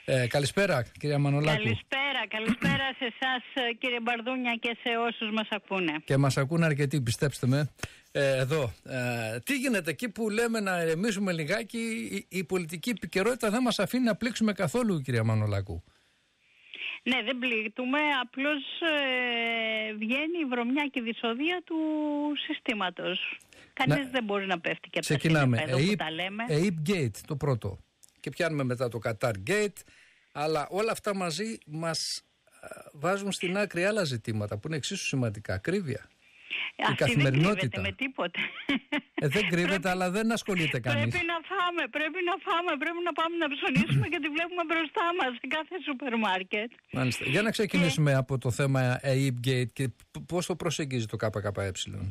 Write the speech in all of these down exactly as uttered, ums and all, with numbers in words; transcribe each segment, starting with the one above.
Ε, καλησπέρα, κυρία Μανολάκου. Καλησπέρα, καλησπέρα σε εσάς, κύριε Μπαρδούνια, και σε όσους μας ακούνε. Και μας ακούνε αρκετοί, πιστέψτε με. Ε, εδώ. Ε, τι γίνεται εκεί που λέμε να ηρεμήσουμε λιγάκι, η, η πολιτική επικαιρότητα δεν μας αφήνει να πλήξουμε καθόλου, κυρία Μανολάκου. Ναι, δεν πλήττουμε, απλώς ε, βγαίνει η βρωμιά και η δυσοδεία του συστήματος. Κανείς να... δεν μπορεί να πέφτει και από τα συνεπέδα που τα λέμε. Ape Gate, το πρώτο. Και πιάνουμε μετά το Qatar Gate, αλλά όλα αυτά μαζί μας βάζουν στην άκρη άλλα ζητήματα που είναι εξίσου σημαντικά. Ακρίβεια. Αυτή η καθημερινότητα. Δεν κρύβεται με τίποτε. Ε, δεν κρύβεται, πρέπει, αλλά δεν ασχολείται κανείς. Πρέπει να φάμε, πρέπει να φάμε, πρέπει να πάμε να ψωνίσουμε και τη βλέπουμε μπροστά μας σε κάθε σούπερ μάρκετ. Μάλιστα. Για να ξεκινήσουμε και... από το θέμα Ape Gate και πώς το προσεγγίζει το ΚΚΕ.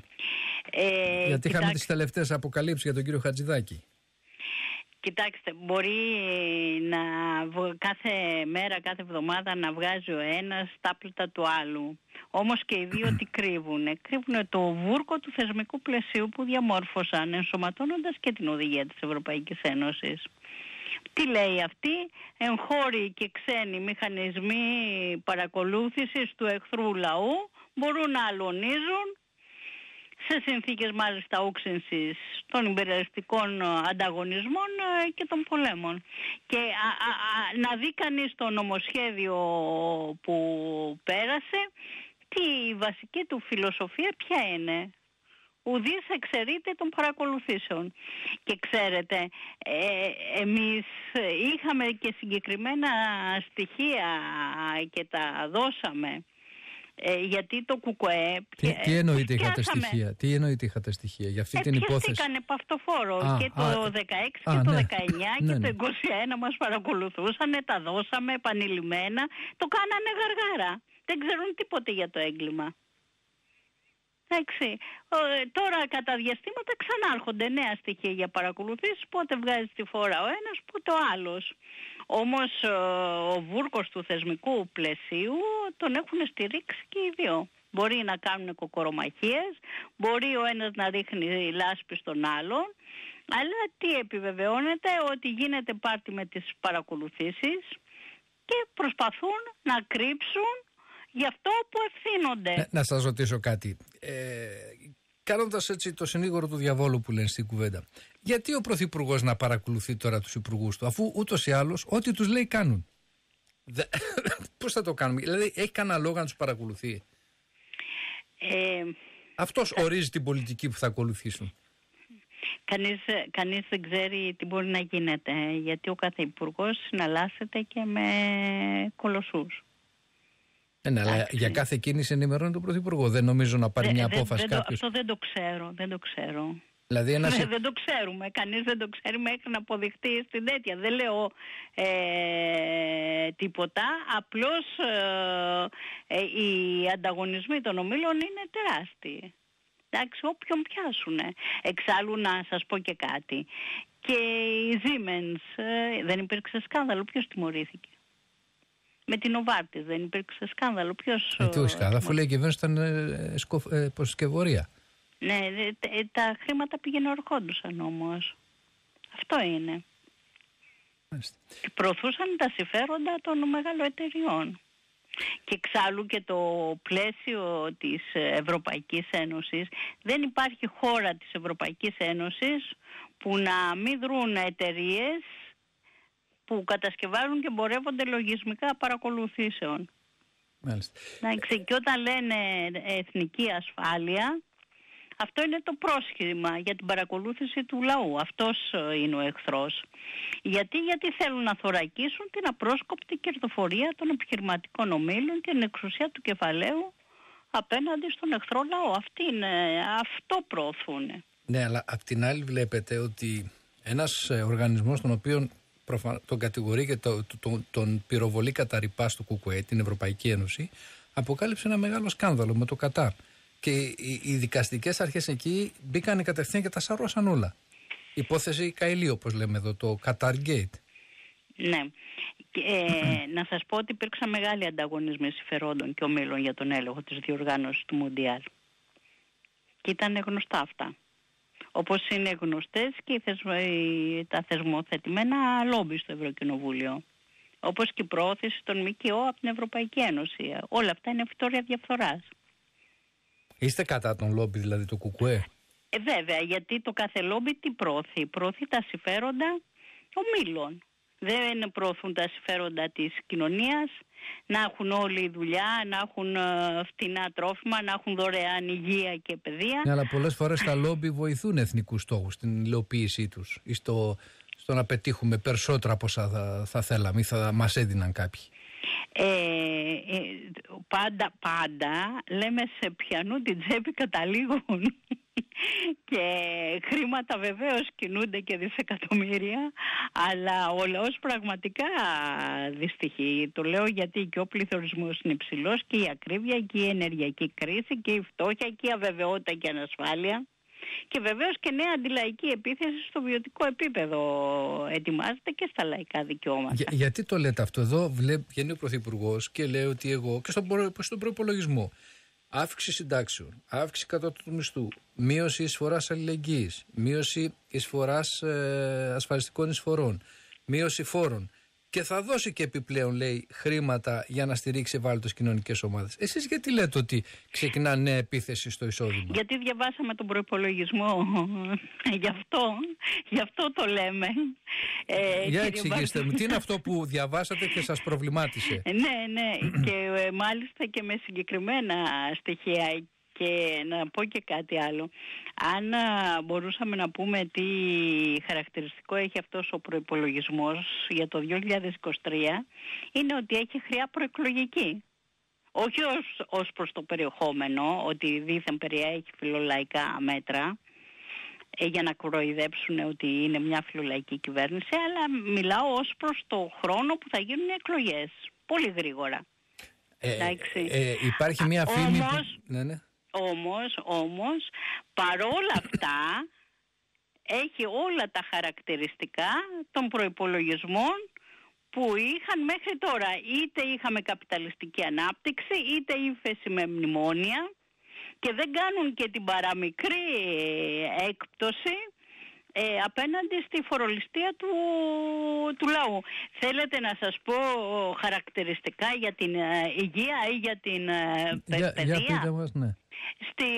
Ε, Γιατί είχαμε τις τελευταίες αποκαλύψεις για τον κύριο Χατζηδάκη. Κοιτάξτε, μπορεί να κάθε μέρα, κάθε εβδομάδα να βγάζει ο ένας τα άπλυτα του άλλου. Όμως και οι δύο τι κρύβουνε. Κρύβουνε το βούρκο του θεσμικού πλαισίου που διαμόρφωσαν, ενσωματώνοντας και την οδηγία της Ευρωπαϊκής Ένωσης. Τι λέει αυτή? Εγχώροι και ξένοι μηχανισμοί παρακολούθησης του εχθρού λαού μπορούν να αλωνίζουν σε συνθήκες μάλιστα όξυνσης των υπεραλιστικών ανταγωνισμών και των πολέμων. Και α, α, α, να δει κανείς το νομοσχέδιο που πέρασε, τι η βασική του φιλοσοφία ποια είναι? Ουδής εξαιρείται των παρακολουθήσεων. Και ξέρετε, ε, εμείς είχαμε και συγκεκριμένα στοιχεία και τα δώσαμε. Ε, γιατί το ΚΚΕ... Τι, τι εννοείται είχατε στοιχεία, τι εννοείται είχατε στοιχεία για αυτή ε, την υπόθεση? Πιαστήκανε παυτοφόρο και το δεκαέξι και το δεκαεννιά και το είκοσι ένα μας παρακολουθούσαν, τα δώσαμε επανειλημμένα, το κάνανε γαργάρα. Δεν ξέρουν τίποτε για το έγκλημα. Εντάξει. Τώρα κατά διαστήματα ξανάρχονται νέα στοιχεία για παρακολουθήσεις, πότε βγάζει τη φόρα ο ένας, πότε ο άλλος. Όμως ο βούρκος του θεσμικού πλαισίου τον έχουν στηρίξει και οι δύο. Μπορεί να κάνουν κοκορομαχίες, μπορεί ο ένας να ρίχνει λάσπη στον άλλον, αλλά τι επιβεβαιώνεται? Ότι γίνεται πάρτι με τις παρακολουθήσεις και προσπαθούν να κρύψουν γι' αυτό που ευθύνονται. Να, να σας ρωτήσω κάτι. Ε, κάνοντας έτσι το συνήγορο του διαβόλου που λένε στην κουβέντα, γιατί ο Πρωθυπουργός να παρακολουθεί τώρα τους υπουργούς του, αφού ούτως ή άλλως ό,τι τους λέει κάνουν? Δε, πώς θα το κάνουμε? Δηλαδή έχει κανένα λόγο να τους παρακολουθεί? Ε, Αυτός κα... ορίζει την πολιτική που θα ακολουθήσουν. Κανείς, κανείς δεν ξέρει τι μπορεί να γίνεται, γιατί ο κάθε υπουργός συναλλάσσεται και με κολοσσούς. Ναι, αλλά για κάθε κίνηση ενημερώνει τον Πρωθυπουργό. Δεν νομίζω να πάρει δε, μια δε, απόφαση δε, κάποιος. Αυτό δεν το ξέρω, δεν το ξέρω. Δηλαδή ένας... δεν, δεν το ξέρουμε, κανείς δεν το ξέρει μέχρι να αποδειχτεί στην τέτοια. Δεν λέω ε, τίποτα, απλώς ε, ε, οι ανταγωνισμοί των ομίλων είναι τεράστιοι. Εντάξει, όποιον πιάσουνε. Εξάλλου να σας πω και κάτι. Και η Siemens ε, δεν υπήρξε σκάνδαλο, ποιος τιμωρήθηκε? Με την Οβάρτης δεν υπήρξε σκάνδαλο? Ποιος... Ε, τι όχι σκάνδαλο, αφού λέει η κυβέρνηση ήταν ε, ε, προσκευωρία. Ναι, τε, τα χρήματα πήγαινε ορχόντουσαν όμως. Αυτό είναι. Μάλιστα. Και προωθούσαν τα συμφέροντα των μεγάλων εταιριών. Και εξάλλου και το πλαίσιο της Ευρωπαϊκής Ένωσης, δεν υπάρχει χώρα της Ευρωπαϊκής Ένωσης που να μην δρουν εταιρείες που κατασκευάζουν και εμπορεύονται λογισμικά παρακολουθήσεων. Μάλιστα. Και όταν λένε εθνική ασφάλεια, αυτό είναι το πρόσχημα για την παρακολούθηση του λαού. Αυτός είναι ο εχθρός. Γιατί, γιατί θέλουν να θωρακίσουν την απρόσκοπτη κερδοφορία των επιχειρηματικών ομίλων και την εξουσία του κεφαλαίου απέναντι στον εχθρό λαό. Αυτή είναι, αυτό προωθούν. Ναι, αλλά απ' την άλλη βλέπετε ότι ένας οργανισμός τον οποίο τον κατηγορεί και το, το, το, τον πυροβολεί κατά ρηπά στο ΚΚΕ, την Ευρωπαϊκή Ένωση, αποκάλυψε ένα μεγάλο σκάνδαλο με το Κατάρ. Και οι, οι δικαστικές αρχές εκεί μπήκαν κατευθείαν και τα σαρώσαν όλα. Υπόθεση Καηλή, όπως λέμε εδώ, το Qatar Gate. Ναι. Ε, να σας πω ότι υπήρξαν μεγάλοι ανταγωνισμοί συμφερόντων και ομίλων για τον έλεγχο της διοργάνωσης του Μουντιάλ. Και ήταν γνωστά αυτά. Όπως είναι γνωστές και οι θεσμο, τα θεσμοθετημένα λόμπι στο Ευρωκοινοβούλιο. όπως και η προώθηση των ΜΚΟ από την Ευρωπαϊκή Ένωση. Όλα αυτά είναι φυτόρια διαφθοράς. Είστε κατά τον λόμπι δηλαδή του ΚΚΕ? Ε, βέβαια, γιατί το κάθε λόμπι τι προωθεί? Προωθεί τα συμφέροντα ομίλων. Δεν προωθούν τα συμφέροντα της κοινωνίας, να έχουν όλοι δουλειά, να έχουν φτηνά τρόφιμα, να έχουν δωρεάν υγεία και παιδεία. Ναι, αλλά πολλές φορές τα λόμπι βοηθούν εθνικούς στόχους στην υλοποίησή τους ή στο, στο να πετύχουμε περισσότερα από όσα θα, θα θέλαμε ή θα μας έδιναν κάποιοι. Ε, ε, πάντα, πάντα λέμε σε ποιανού την τσέπη καταλήγουν και χρήματα βεβαίως κινούνται και δισεκατομμύρια, αλλά ο λαός πραγματικά δυστυχεί. Το λέω γιατί και ο πληθωρισμός είναι υψηλός και η ακρίβεια και η ενεργειακή κρίση και η φτώχεια και η αβεβαιότητα και η ανασφάλεια. Και βεβαίως και νέα αντιλαϊκή επίθεση στο βιωτικό επίπεδο ετοιμάζεται και στα λαϊκά δικαιώματα. Για, γιατί το λέτε αυτό? Εδώ βγαίνει ο Πρωθυπουργός και λέει ότι εγώ και στον, προ, στον προϋπολογισμό αύξηση συντάξεων, αύξηση κατώτατου μισθού, μείωση εισφοράς αλληλεγγύης, μείωση εισφοράς ε, ασφαλιστικών εισφορών, μείωση φόρων. Και θα δώσει και επιπλέον, λέει, χρήματα για να στηρίξει ευάλωτες κοινωνικές ομάδες. Εσείς γιατί λέτε ότι ξεκινά νέα επίθεση στο εισόδημα? Γιατί διαβάσαμε τον προϋπολογισμό. γι, αυτό, γι' αυτό το λέμε. Ε, για εξηγήστε μου, τι είναι αυτό που διαβάσατε και σας προβλημάτισε? ναι, ναι, και ε, μάλιστα και με συγκεκριμένα στοιχεία. Και να πω και κάτι άλλο. Αν α, μπορούσαμε να πούμε τι χαρακτηριστικό έχει αυτός ο προϋπολογισμός για το δύο χιλιάδες είκοσι τρία, είναι ότι έχει χρειά προεκλογική. Όχι ως, ως προς το περιεχόμενο, ότι δήθεν περιέχει φιλολαϊκά μέτρα ε, για να κοροϊδέψουν ότι είναι μια φιλολαϊκή κυβέρνηση, αλλά μιλάω ως προς το χρόνο που θα γίνουν οι εκλογές. Πολύ γρήγορα. Ε, ε, ε, υπάρχει μια φήμη... Όμως, που... ναι, ναι. Όμως, όμως, παρόλα αυτά, έχει όλα τα χαρακτηριστικά των προϋπολογισμών που είχαν μέχρι τώρα. Είτε είχαμε καπιταλιστική ανάπτυξη, είτε ύφεση με μνημόνια και δεν κάνουν και την παραμικρή έκπτωση ε, απέναντι στη φορολιστία του, του λαού. Θέλετε να σας πω χαρακτηριστικά για την ε, υγεία ή για την ε, για, παιδεία? Για πείτε μας, ναι. Στη,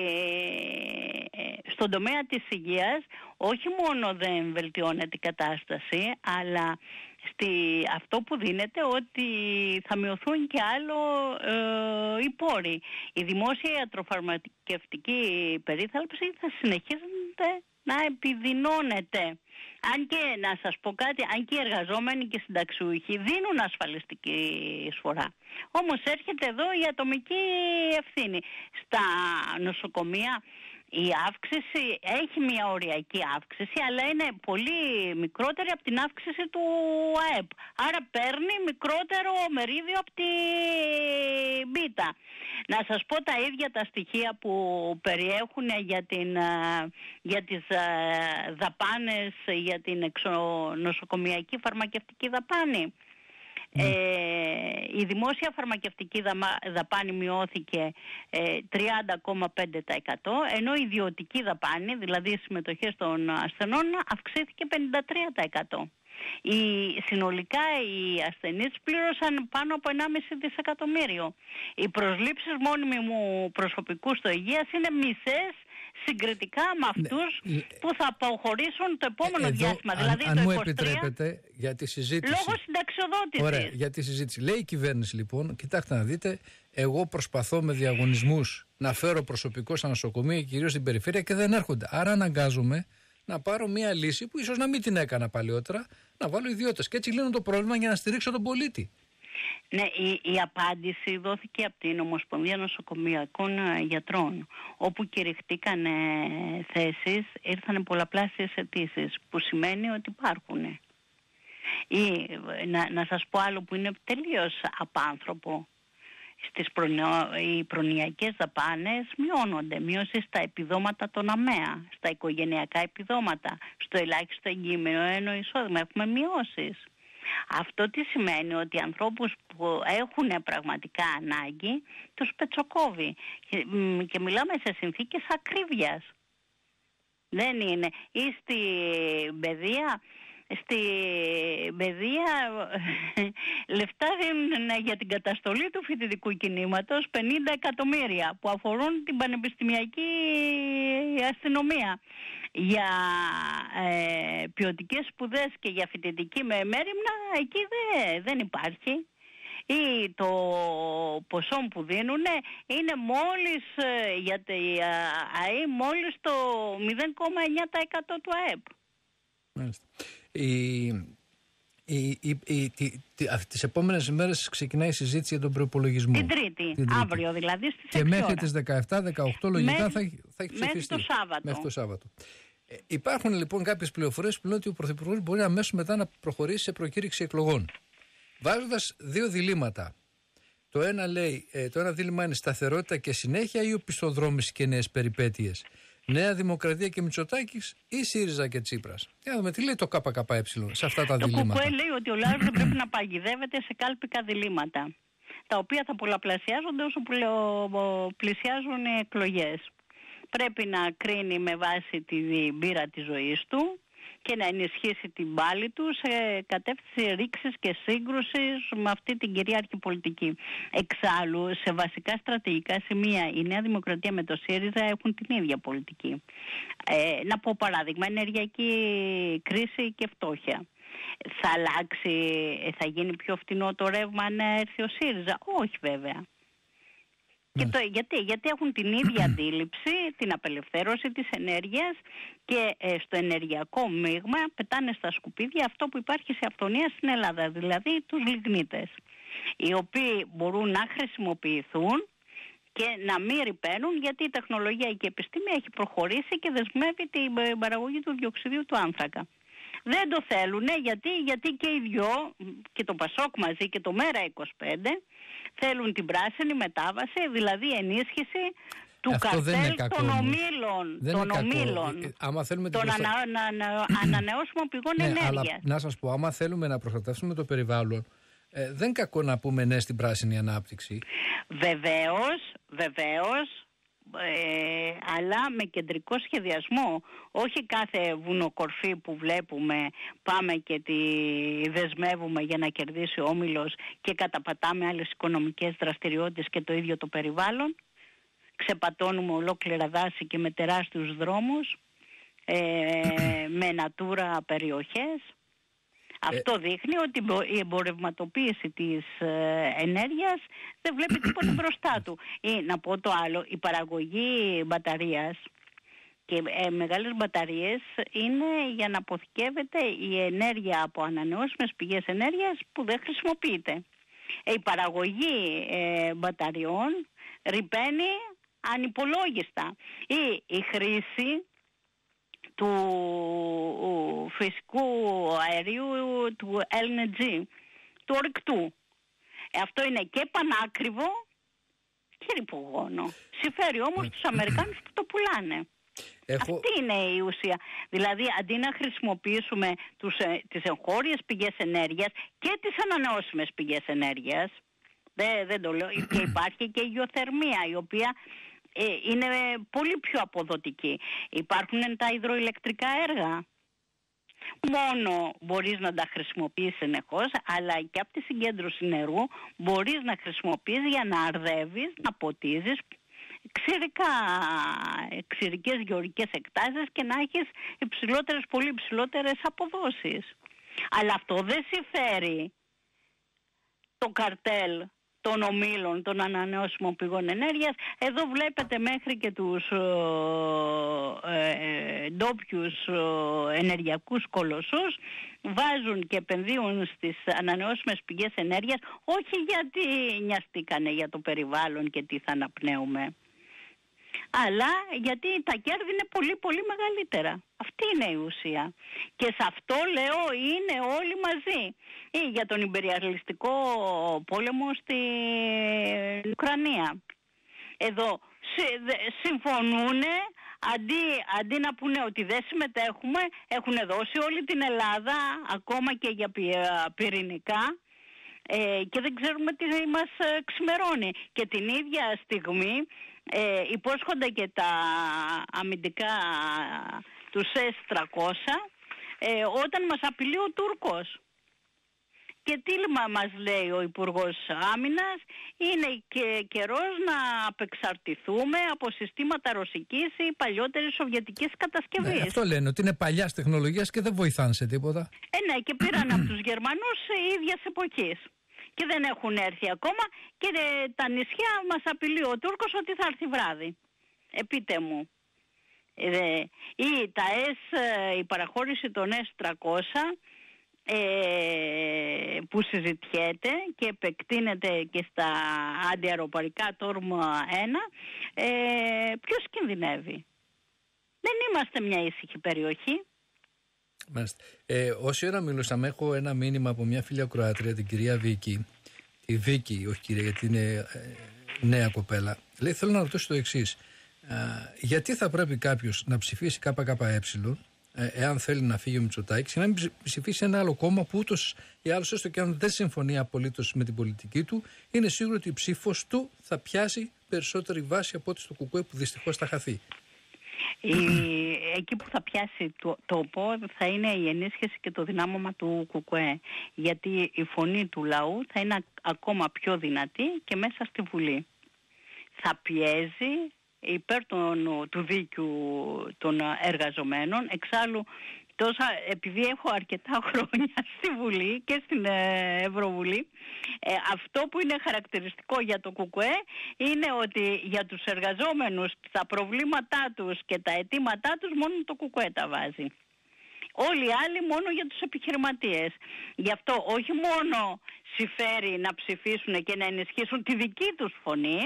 στον τομέα της υγείας όχι μόνο δεν βελτιώνεται η κατάσταση, αλλά στη, αυτό που δίνεται ότι θα μειωθούν και άλλο ε, οι πόροι. Η δημόσια ιατροφαρμακευτική περίθαλψη θα συνεχίζεται να επιδεινώνεται. Αν και, να σας πω κάτι, αν και οι εργαζόμενοι και οι συνταξιούχοι δίνουν ασφαλιστική εισφορά. Όμως έρχεται εδώ η ατομική ευθύνη. Στα νοσοκομεία η αύξηση έχει μια οριακή αύξηση, αλλά είναι πολύ μικρότερη από την αύξηση του ΑΕΠ. Άρα παίρνει μικρότερο μερίδιο από την πίτα. Να σας πω τα ίδια τα στοιχεία που περιέχουν για, την, για τις δαπάνες, για την εξονοσοκομιακή φαρμακευτική δαπάνη. Mm. Ε, η δημόσια φαρμακευτική δαπάνη μειώθηκε ε, τριάντα κόμμα πέντε τοις εκατό, ενώ η ιδιωτική δαπάνη, δηλαδή οι συμμετοχές των ασθενών, αυξήθηκε πενήντα τρία τοις εκατό. Οι, συνολικά οι ασθενείς πλήρωσαν πάνω από ενάμιση δισεκατομμύριο. Οι προσλήψεις μόνιμου προσωπικού στο υγείας είναι μισές συγκριτικά με αυτούς ναι. που θα αποχωρήσουν το επόμενο Εδώ, διάστημα. Αν, δηλαδή αν το μου είκοσι τρία, επιτρέπετε για τη συζήτηση. Λόγω συνταξιοδότησης. Ωραία, για τη συζήτηση. Λέει η κυβέρνηση λοιπόν, κοιτάξτε να δείτε, εγώ προσπαθώ με διαγωνισμούς να φέρω προσωπικό στα νοσοκομεία, κυρίως στην περιφέρεια, και δεν έρχονται. Άρα αναγκάζομαι να πάρω μια λύση που ίσως να μην την έκανα παλιότερα, να βάλω ιδιώτες. Και έτσι λύνω το πρόβλημα για να στηρίξω τον πολίτη. Ναι, η, η απάντηση δόθηκε από την Ομοσπονδία Νοσοκομειακών Γιατρών, όπου κηρυχτήκαν θέσεις, ήρθαν πολλαπλάσιες αιτήσεις, που σημαίνει ότι υπάρχουν. Ή, να, να σας πω άλλο που είναι τελείως απάνθρωπο. Στις προνο... οι προνοιακές δαπάνες μειώνονται. Μείωση στα επιδόματα των ΑΜΕΑ, στα οικογενειακά επιδόματα, στο ελάχιστο εγγυημένο εισόδημα. Έχουμε μειώσεις. Αυτό τι σημαίνει? Ότι ανθρώπους που έχουν πραγματικά ανάγκη τους πετσοκόβει. Και, και μιλάμε σε συνθήκες ακρίβειας. Δεν είναι. Ή στην παιδεία Στη παιδεία λεφτά δίνουν για την καταστολή του φοιτητικού κινήματος πενήντα εκατομμύρια που αφορούν την πανεπιστημιακή αστυνομία. Για ε, ποιοτικές σπουδές και για φοιτητική με μέριμνα εκεί δε, δεν υπάρχει. Ή το ποσό που δίνουν είναι μόλις ε, για τη ΑΕ μόλις το μηδέν κόμμα εννιά τοις εκατό του ΑΕΠ. Μάλιστα. Η, η, η, η, τη, τη, τις επόμενες ημέρες ξεκινάει η συζήτηση για τον προϋπολογισμό. Την Τρίτη, την τρίτη. Αύριο δηλαδή στις και μέχρι ώρα. Τις δεκαεπτά δεκαοκτώ λογικά μέχρι, θα, θα έχει ψηφιστεί. Μέχρι το Σάββατο. Μέχρι το Σάββατο. Ε, υπάρχουν λοιπόν κάποιες πληροφορίες που λένε ότι ο Πρωθυπουργός μπορεί αμέσως μετά να προχωρήσει σε προκήρυξη εκλογών. Βάζοντας δύο διλήμματα. Το ένα λέει, ε, το ένα δίλημμα είναι σταθερότητα και συνέχεια ή οπισθοδρόμηση και νέες περιπέτειες. Νέα Δημοκρατία και Μητσοτάκης ή ΣΥΡΙΖΑ και Τσίπρας. Για να δούμε τι λέει το ΚΚΕ σε αυτά τα το διλήμματα. Το ΚΚΕ λέει ότι ο λαός δεν πρέπει να παγιδεύεται σε κάλπικα διλήμματα, τα οποία θα πολλαπλασιάζονται όσο πλησιάζουν οι εκλογές. Πρέπει να κρίνει με βάση την πείρα της ζωής του και να ενισχύσει την πάλη του σε κατεύθυνση ρήξης και σύγκρουσης με αυτή την κυρίαρχη πολιτική. Εξάλλου, σε βασικά στρατηγικά σημεία η Νέα Δημοκρατία με το ΣΥΡΙΖΑ έχουν την ίδια πολιτική. Ε, να πω παράδειγμα, ενεργειακή κρίση και φτώχεια. Θα αλλάξει, θα γίνει πιο φτηνό το ρεύμα αν έρθει ο ΣΥΡΙΖΑ? Όχι βέβαια. Και το, γιατί, γιατί έχουν την ίδια αντίληψη, την απελευθέρωση της ενέργειας και ε, στο ενεργειακό μείγμα πετάνε στα σκουπίδια αυτό που υπάρχει σε αυθονία στην Ελλάδα, δηλαδή τους λιγνίτες, οι οποίοι μπορούν να χρησιμοποιηθούν και να μην ρηπαίνουν, γιατί η τεχνολογία και η επιστήμη έχει προχωρήσει και δεσμεύει την παραγωγή του διοξιδίου του άνθρακα. Δεν το θέλουν γιατί, γιατί και οι δυο, και το Πασόκ μαζί και το Μέρα είκοσι πέντε, θέλουν την πράσινη μετάβαση, δηλαδή ενίσχυση του αυτό καρτέλ των ομίλων, των, ομίλων, άμα θέλουμε των προστα... ανα, ανα, ανανεώσιμων πηγών ναι, ενέργειας. Αλλά, να σας πω, άμα θέλουμε να προστατεύσουμε το περιβάλλον, ε, δεν κακό να πούμε ναι στην πράσινη ανάπτυξη. Βεβαίως, βεβαίως. Ε, αλλά με κεντρικό σχεδιασμό, όχι κάθε βουνοκορφή που βλέπουμε πάμε και τη δεσμεύουμε για να κερδίσει ο όμιλος και καταπατάμε άλλες οικονομικές δραστηριότητες και το ίδιο το περιβάλλον. Ξεπατώνουμε ολόκληρα δάση και με τεράστιους δρόμους, ε, με natura περιοχές. Αυτό δείχνει ότι η εμπορευματοποίηση της ε, ενέργειας δεν βλέπει τίποτα μπροστά του. Ή να πω το άλλο, η παραγωγή μπαταρίας και ε, μεγάλες μπαταρίες είναι για να αποθηκεύεται η ενέργεια από ανανεώσιμες πηγές ενέργειας που δεν χρησιμοποιείται. Ε, η παραγωγή ε, μπαταριών ρηπαίνει ανυπολόγιστα. Ή η χρήση του φυσικού αερίου του ελ εν τζι, του ορυκτού. Ε, αυτό είναι και πανάκριβο και ρηπογόνο. Συμφέρει όμως τους Αμερικάνους που το πουλάνε. Έχω... Αυτή είναι η ουσία. Δηλαδή αντί να χρησιμοποιήσουμε τους, ε, τις εγχώριες πηγές ενέργειας και τις ανανεώσιμες πηγές ενέργειας, δεν, δεν το λέω, και υπάρχει και η γεωθερμία, η οποία είναι πολύ πιο αποδοτική. Υπάρχουν τα υδροηλεκτρικά έργα. Μόνο μπορείς να τα χρησιμοποιείς συνεχώς, αλλά και από τη συγκέντρωση νερού μπορείς να χρησιμοποιείς για να αρδεύεις, να ποτίζεις ξηρικά, ξηρικές γεωργικές εκτάσεις και να έχεις υψηλότερες, πολύ υψηλότερες αποδόσεις. Αλλά αυτό δεν συμφέρει το καρτέλ των ομίλων, των ανανεώσιμων πηγών ενέργειας. Εδώ βλέπετε μέχρι και τους ε, ε, ντόπιους ε, ενεργειακούς κολοσσούς βάζουν και επενδύουν στις ανανεώσιμες πηγές ενέργειας, όχι γιατί νοιαστήκανε για το περιβάλλον και τι θα αναπνέουμε, αλλά γιατί τα κέρδη είναι πολύ πολύ μεγαλύτερα. Αυτή είναι η ουσία. Και σε αυτό λέω είναι όλοι μαζί. Ή για τον ιμπεριαλιστικό πόλεμο στην Ουκρανία. Εδώ συμφωνούν, αντί, αντί να πούνε ότι δεν συμμετέχουμε, έχουν δώσει όλη την Ελλάδα ακόμα και για πυρηνικά ε, και δεν ξέρουμε τι μας ξημερώνει. Και την ίδια στιγμή ε, υπόσχονται και τα αμυντικά τους ες τριακόσια ε, όταν μας απειλεί ο Τούρκος. Και τι μας λέει ο Υπουργός Άμυνας, είναι και καιρός να απεξαρτηθούμε από συστήματα ρωσικής ή παλιότερης σοβιετικής κατασκευής. Ναι, αυτό λένε, ότι είναι παλιάς τεχνολογίας και δεν βοηθάνε σε τίποτα. Ε, ναι, και πήραν από τους Γερμανούς ίδιας εποχής. Και δεν έχουν έρθει ακόμα και ε, τα νησιά μας απειλεί ο Τούρκος ότι θα έρθει βράδυ. Ε, πείτε μου. Ε, ή τα S, η παραχώρηση των ες τριακόσια ε, που συζητιέται και επεκτείνεται και στα αντιαεροπορικά Τόρμ ένα, ε, ποιος κινδυνεύει? Δεν είμαστε μια ήσυχη περιοχή. Μάλιστα. Ε, όση ώρα μιλούσαμε, έχω ένα μήνυμα από μια φίλια Κροάτρια, την κυρία Βίκη. Η Βίκη, όχι κυρία, γιατί είναι ε, νέα κοπέλα. Λέει, θέλω να ρωτήσω το εξής. Γιατί θα πρέπει κάποιος να ψηφίσει ΚΚΕ, ε, εάν θέλει να φύγει ο Μητσοτάκης, και να μην ψηφίσει ένα άλλο κόμμα που ούτως ή άλλως, έστω και αν δεν συμφωνεί απολύτως με την πολιτική του, είναι σίγουρο ότι η ψήφος του θα πιάσει περισσότερη βάση από ό,τι στο ΚΚΕ, που δυστυχώς θα χαθεί. Η, εκεί που θα πιάσει το τόπο θα είναι η ενίσχυση και το δυνάμωμα του ΚΚΕ, γιατί η φωνή του λαού θα είναι ακόμα πιο δυνατή και μέσα στη Βουλή. Θα πιέζει υπέρ των, του δίκαιου των εργαζομένων. Εξάλλου, τόσα, επειδή έχω αρκετά χρόνια στη Βουλή και στην ε, Ευρωβουλή, ε, αυτό που είναι χαρακτηριστικό για το ΚΚΕ είναι ότι για τους εργαζόμενους τα προβλήματά τους και τα αιτήματά τους μόνο το ΚΚΕ τα βάζει. Όλοι οι άλλοι μόνο για τους επιχειρηματίες. Γι' αυτό όχι μόνο συμφέρει να ψηφίσουν και να ενισχύσουν τη δική τους φωνή,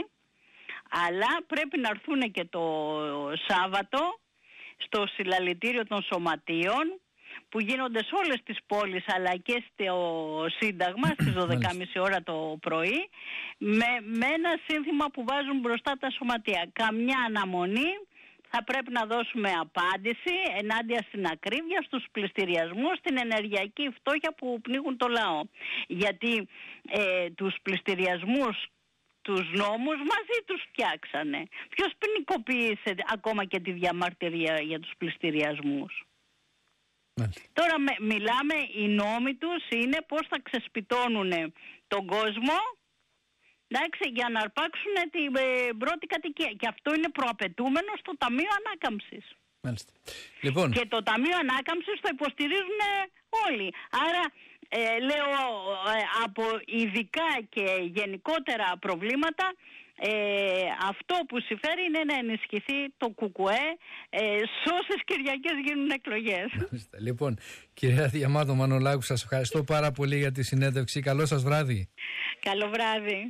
αλλά πρέπει να έρθουν και το Σάββατο στο συλλαλητήριο των σωματείων που γίνονται σε όλες τις πόλεις αλλά και στο Σύνταγμα στις δώδεκα και μισή ώρα το πρωί, με, με ένα σύνθημα που βάζουν μπροστά τα σωματεία. Καμιά αναμονή, θα πρέπει να δώσουμε απάντηση ενάντια στην ακρίβεια, στους πληστηριασμούς, στην ενεργειακή φτώχεια που πνίγουν το λαό. Γιατί ε, τους πληστηριασμούς, τους νόμους μαζί τους φτιάξανε. Ποιος ποινικοποίησε ακόμα και τη διαμαρτυρία για τους πληστηριασμούς? Μάλιστα. Τώρα με, μιλάμε, οι νόμοι τους είναι πώς θα ξεσπιτώνουν τον κόσμο, εντάξει, για να αρπάξουν την ε, πρώτη κατοικία. Και αυτό είναι προαπαιτούμενο στο Ταμείο Ανάκαμψης. Μάλιστα. Λοιπόν. Και το Ταμείο Ανάκαμψης το υποστηρίζουν όλοι. Άρα ε, λέω ε, από ειδικά και γενικότερα προβλήματα, ε, αυτό που συμφέρει είναι να ενισχυθεί το ΚΚΕ ε, σε όσες Κυριακές γίνουν εκλογές. Μάλιστα. Λοιπόν, κυρία Διαμάτο Μανολάκου, σας ευχαριστώ πάρα πολύ για τη συνέντευξη. Καλό σας βράδυ. Καλό βράδυ.